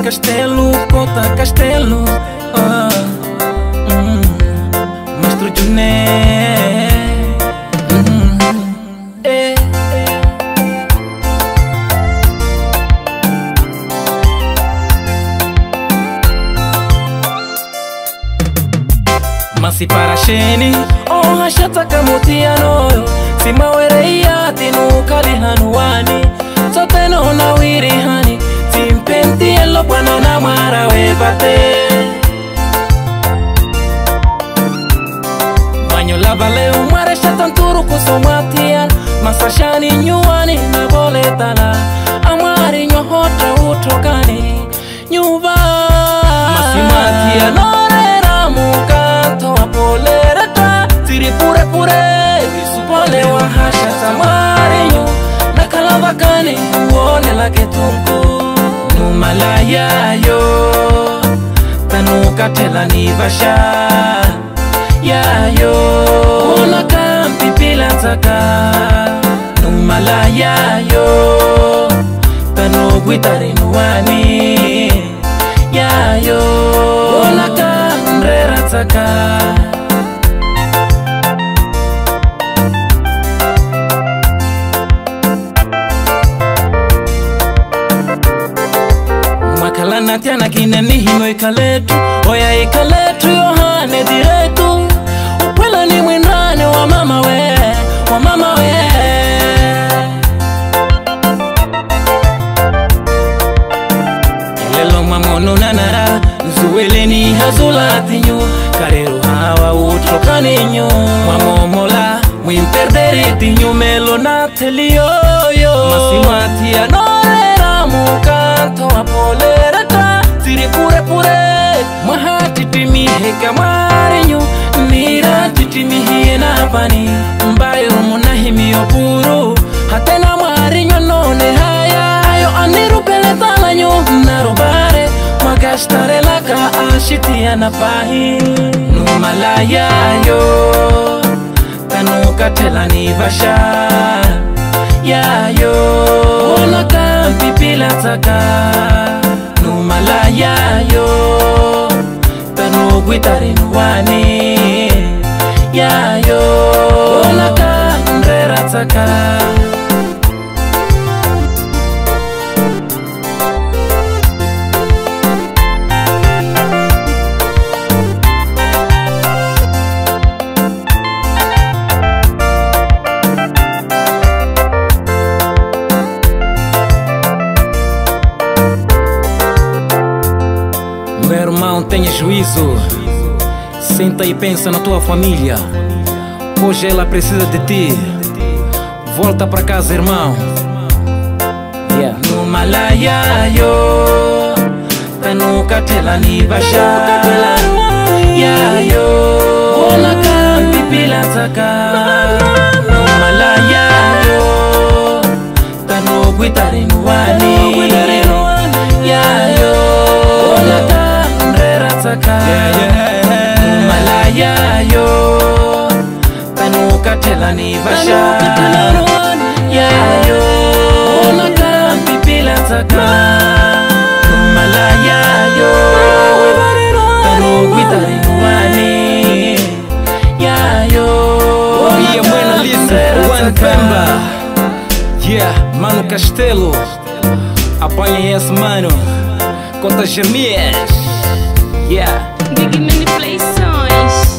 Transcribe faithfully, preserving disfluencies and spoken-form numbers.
Castelo, Cota Castelo, ah, mm, Maestro Juné, mm, eh, eh. Masi para sheni, oh hashata kamutiano, sima wereia tinu kalihanuani, sote no na wiri hani. Simpenti elo bueno na mara we bate Manyo la vale umare shatanturu kusomatia Masashani nyuani na boletala Amari nyohota utokani Nyuva Masimatia norera mukanto apolereta Tiri pure pure Visupole wa hasha samari nyu Nakalavakani uone la ketunku Numalaya yo Tanuka tela ni vasha Ya yo Una kampi pila taka Numalaya yo Tanuku itari nuani Ya yo Una kamrera taka Makalana tiana kineni hino ikaletu Oya ikaletu yohane diretu Upwela ni mwinane wa mama we Wa mama we Elelo mamono nanara Nzuwele ni hazula tinyo Kareru hawa utrokani nyo Mamomola Mwimperderi tinyo melo na telioyo Masimati ya norera mukanto apolereta Tiri pure pure Maha titimi heka marinyo Nira titimi hiye na pani Mbayo munahimi opuru Hatena marinyo none haya Ayo aniru pele talanyo Narubare Magashtare laka ashitia na pahi Numalaya yo Tanuka tela ni vasha Ya yo Una kampi pila taka Numalaya yo Tanuku itari nuani Ya yo Una kamrera taka Meu irmão, tenha juízo. Senta e pensa na tua família. Hoje ela precisa de ti. Volta pra casa, irmão. Yeah. Numalaya yo Tanuka tela ni vasha Ya yo Una kampi pila taka Numalaya yo Tanuku itari nuani Ya yo Una kamrera taka Numalaya yo Tanuka tela ni vasha Ya yo Una kampi pila taka Numalaya yo Tanuku itari nuani Ya yo Minha mãe na lista, One Pemba. Yeah, Mano Castelo. Apanha esse mano Cota Gemias. Yeah. Big Manipulações.